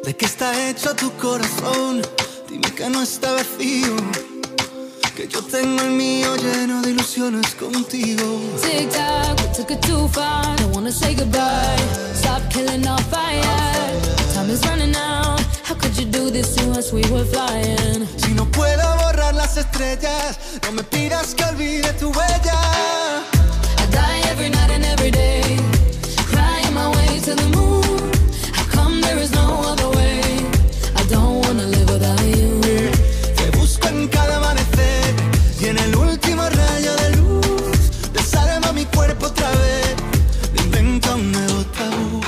¿De qué está hecho tu corazón? Dime que no está vacío, que yo tengo el mío lleno de ilusiones contigo. Tic tac, we took it too far. Don't wanna say goodbye. Stop killing our fire. Time is running out. How could you do this to us? We were flying. Si no puedo borrar las estrellas, no me pidas que olvide tu huella. I die every night and every day, crying my way to the moon. How come there is no other way? I don't wanna live without you. Te busco en cada amanecer y en el último rayo de luz desarma mi cuerpo otra vez, me inventa un nuevo tabú.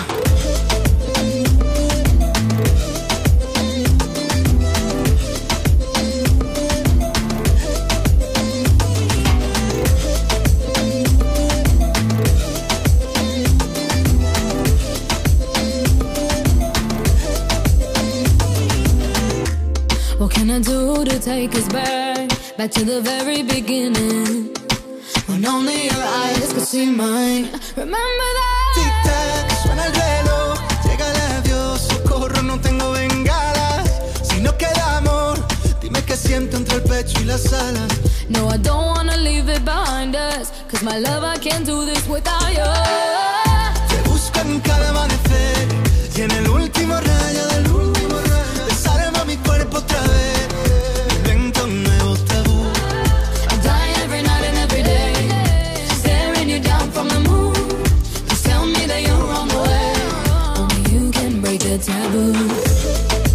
What can I do to take us back to the very beginning, when only your eyes could see mine? Remember that. Tic tac, suena el reloj, llega el adiós, socorro, no tengo bengalas. Si no queda amor, dime qué siento entre el pecho y las alas. No, I don't wanna leave it behind us, cause my love, I can't do this without you. Te busco en cada amanecer y en el último rayo de luz desarma mi cuerpo otra vez, me inventa un nuevo tabú. I die every night and every day, staring you down from the moon. Just tell me that you're on the way, only you can break the taboo.